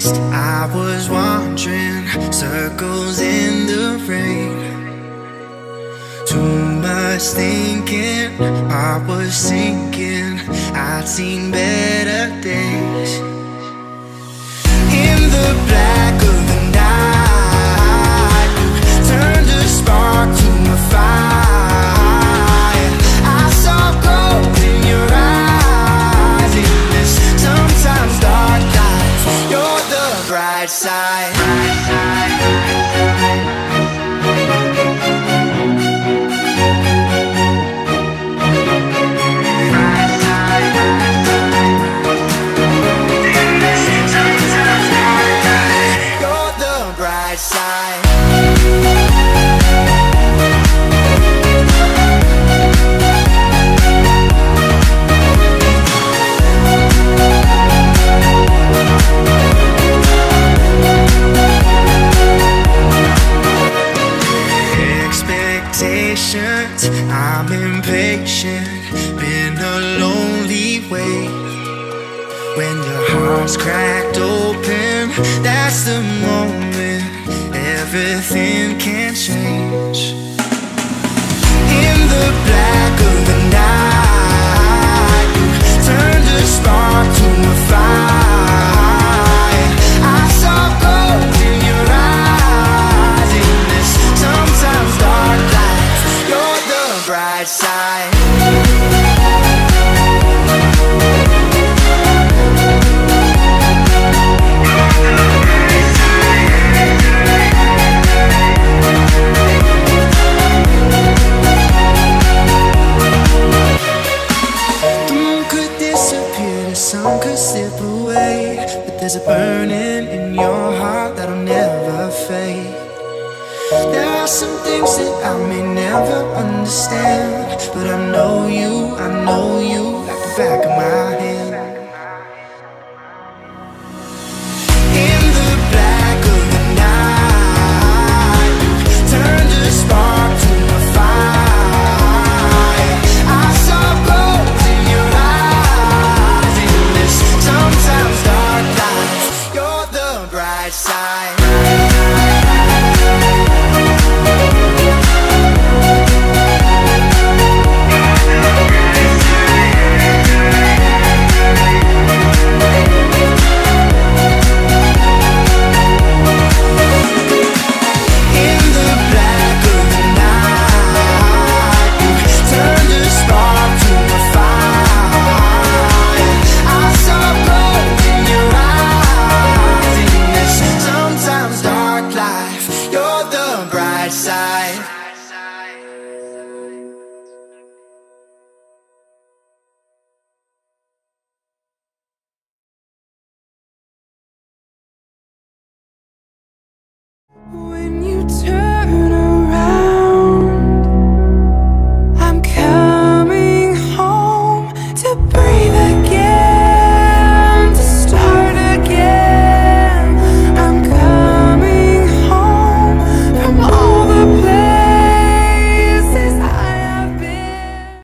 next. I was wandering circles in the rain. Too much thinking, I was sinking. I'd seen better days. In the black of the night, you turned a spark to a fire. I saw gold in your eyes. In this sometimes dark life, you're the bright side. I'm impatient, been a lonely wait. When your heart's cracked open, that's the moment everything can change. In the black of the night, you turned a spark to a fire. I saw gold in your eyes. In this sometimes dark life, you're the bright side. Some could slip away, but there's a burning in your heart that'll never fade. There are some things that I may never understand, but I know you like the back of my hand. In the black of the night, you turned a spark to a fire. I saw gold in your eyes. In this sometimes dark life, you're the bright side. When you turn